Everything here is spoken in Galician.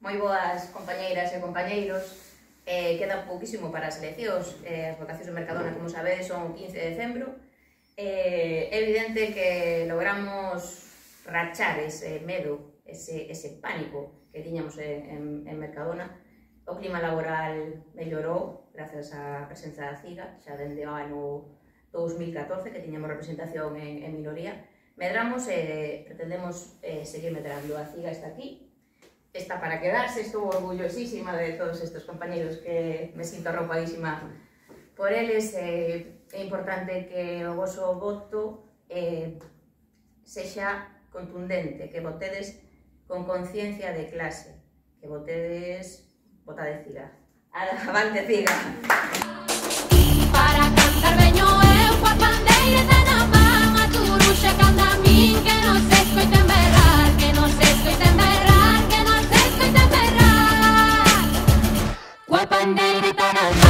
Moi boas compañeiras e compañeiros. Queda pouquísimo para as eleccións. As votacións do Mercadona, como sabedes, son o 15 de decembro. É evidente que logramos rachar ese medo, ese pánico que tiñamos en Mercadona. O clima laboral mellorou grazas á presenza da CIGA, xa dende o ano 2014, que tiñamos representación en minoría. Medramos e pretendemos seguir medrando. A CIGA está aquí, está para quedarse. Estou orgullosísima de todos estes compañeros, que me sinto arropadísima por eles. É importante que o voso voto sexa contundente, que votedes con conciencia de clase, que votedes, votade CIGA. Avante CIGA! Para cantar veño eu coa pandeireta na man, a turuxa canta a min, que non se escoiten berrar, que non se escoiten berrar, que non se escoiten berrar. Coa pandeireta na man.